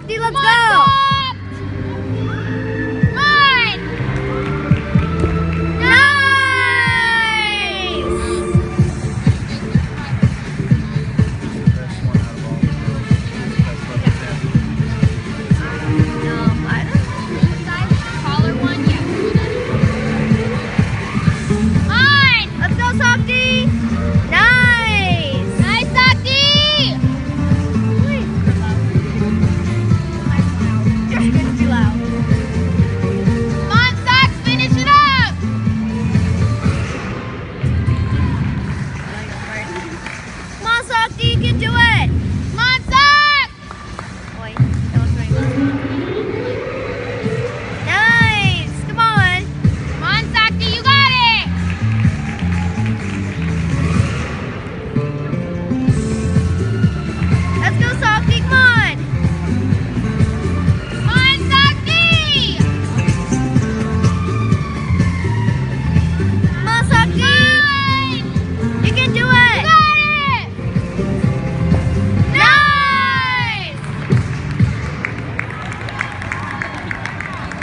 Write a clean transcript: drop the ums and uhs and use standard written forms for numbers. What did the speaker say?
Sakti, let's go! You can do it! Come on, Zach! Boy, that was very good. Nice! Come on! Come on, Sakti, you got it! Let's go, Sakti, come on! Come on, Sakti! Come on, Sakti! You can do it! You got it!